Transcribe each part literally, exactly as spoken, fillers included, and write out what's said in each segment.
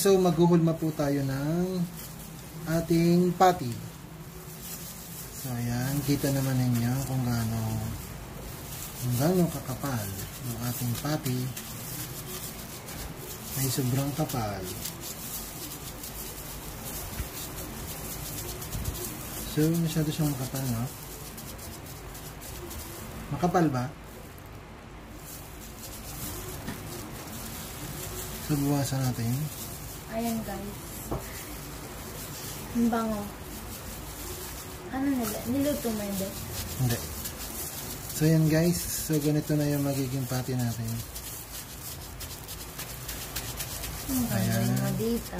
so maghuhulma po tayo ng ating patty. So ayan, kita naman ninyo kung gaano kung gaano kakapal ng ating patty. Ay sobrang kapal. So masyado siyang makapal, no? Makapal ba? So buwasan natin. Ayan guys. Ang bango. Ano nila? Niluto mo hindi? Hindi. So yan guys. So ganito na yung magiging patty natin. Ang gagawin mo dito.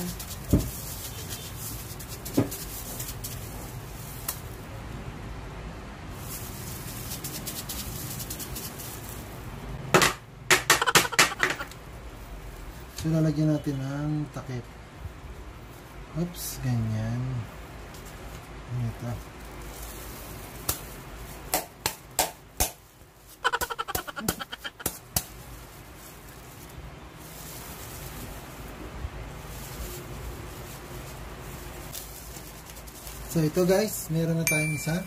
So lalagyan natin ng takip. Oops, ganyan. Ito. So ito guys, meron na tayong isa.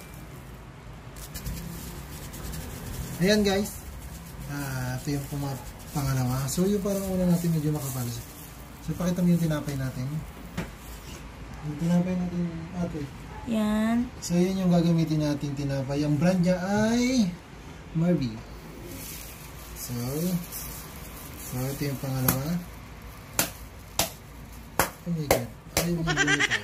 Ayan guys. Ah, ito yung puma pangalawa. So yung parang una natin medyo makapal. So pakita mo yung tinapay natin. Yung tinapay natin, ate. Yan. So yun yung gagamitin natin tinapay. Ang brand niya ay Marby. So, so ito yung pangalawa. Oh my god. Ay, yung bunit tayo.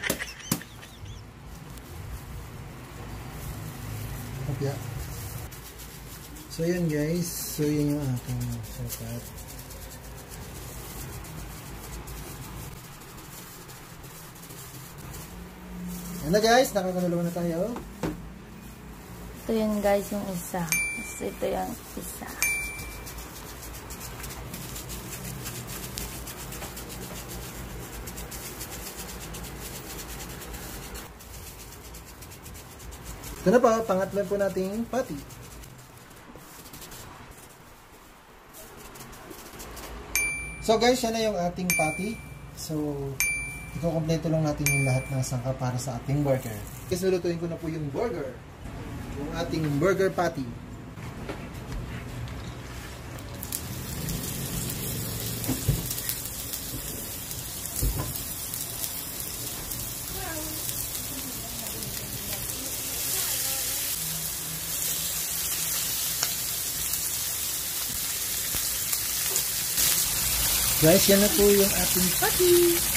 Kopya. So yan guys. So yun yung ating sapat. Yan na guys. Nakakalalawa na tayo. Ito yan guys yung isa. So, ito yung isa. Ito na pa. Pangatlo po nating patty. So guys, yan na yung ating patty. So, iko-kompleto lang natin yung lahat ng sangka para sa ating burger. Guys, lulutuin ko na po yung burger. Yung ating burger patty. Guys, yan na po yung ating patty.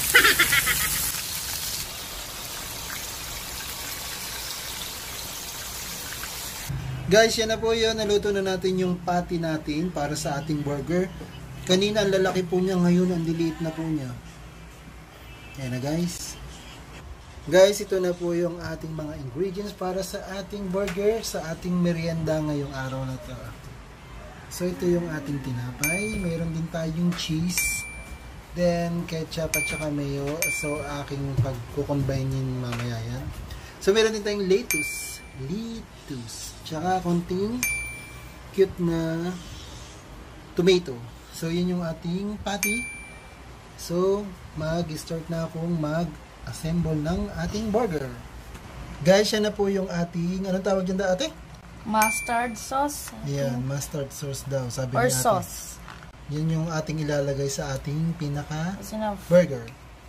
Guys, yan na po yun. Naluto na natin yung patty natin para sa ating burger. Kanina ang lalaki po niya, ngayon ang liliit na po niya. Yan na guys. Guys, ito na po yung ating mga ingredients para sa ating burger, sa ating merienda ngayong araw na to. So ito yung ating tinapay. Mayroon din tayong cheese. Then ketchup at saka mayo. So aking pagkukombine mamaya yan. So meron din tayong lettuce. Lettuce. Tsaka konting cute na tomato. So yun yung ating patty. So mag-start na akong mag-assemble ng ating burger. Guys, yan na po yung ating, anong tawag dyan da ate? Mustard sauce. Yan, mustard sauce daw, sabi Or ni ate. sauce. Yan yung ating ilalagay sa ating pinaka Enough. burger.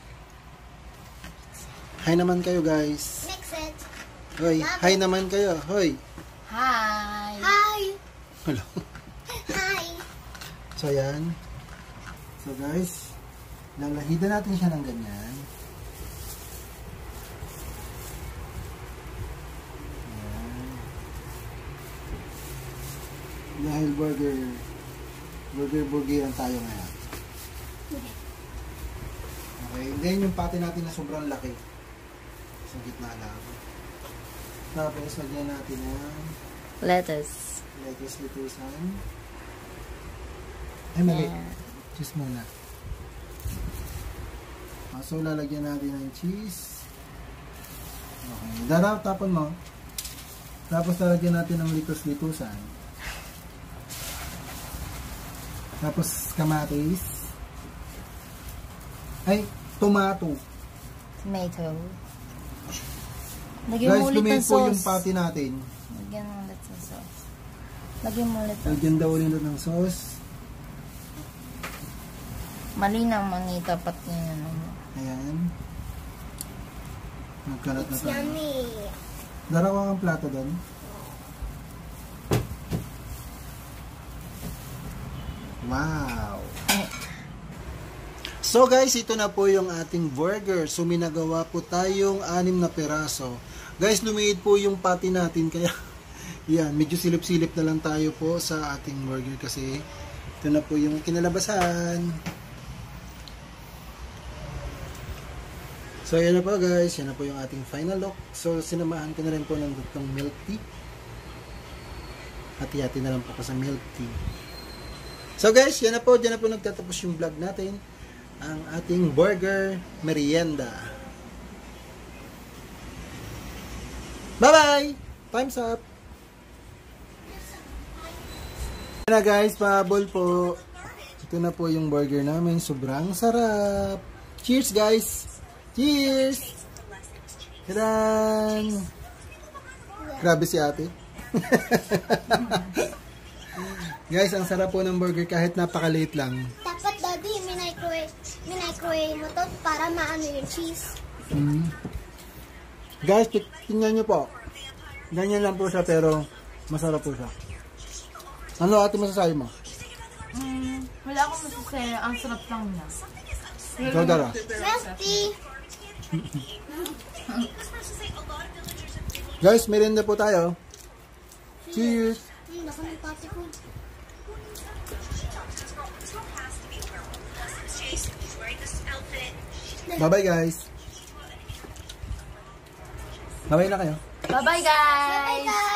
Hi naman kayo guys. Mix it. Hoy, hi naman kayo. Hoy. Hi. Hi. Hello. Hi. So yan. So guys, lalahidan natin siya ng ganyan. Dahil burger burger burgeran tayo ngayon. Okay, then yung patty natin na sobrang laki sa gitna lang. Tapos lagyan natin ng Lettuce. lettuce litusan. Ay mali, Yeah. cheese muna. Ah, so lalagyan natin ng cheese. Okay, darap tapon mo. Tapos lalagyan natin ng litus litusan. Tapos kamatis. Ay, tomato. Tomato. Lagyan Guys, mo ulit ng lumit po yung sauce. patty natin. Lagyan mo ulit ng sauce. Lagyan mo ulit ng Lagyan daw ulit ng sauce. Mali na mani tapat niya na naman. Ayan. Nagkalat na tayo. Yummy. Darawa kang plato doon. Wow! So guys, ito na po yung ating burger. So minagawa po tayong anim na peraso. Guys, lumiit po yung patty natin. Kaya, yan, medyo silip-silip na lang tayo po sa ating burger. Kasi, ito na po yung kinalabasan. So, yan na po guys. Yan na po yung ating final look. So, sinamahan ko na rin po ng itong milk tea. Hati-hati na lang po ko sa milk tea. So guys, yan na po. Diyan na po nagtatapos yung vlog natin. Ang ating burger merienda. Bye-bye! Time's up! Yan na guys, pahabol po. Ito na po yung burger namin. Sobrang sarap! Cheers guys! Cheers! Tadaan! Grabe si ate. Guys, ang sarap po ng burger kahit napakaliit lang. Dapat daddy, minicrowave, minicrowave mo to para maano yung cheese. Mm. Guys, tingnan nyo po. Ganyan lang po siya pero masarap po siya. Ano ate masasabi mo? Mm, wala akong masasaya. Ang sarap lang niya. Ikaw Dara. Recipe. Guys, merienda po tayo. Cheers! Hmm, baka ng pati ko. Bye-bye guys. Bye-bye na kayo. Bye-bye, guys! Bye, guys!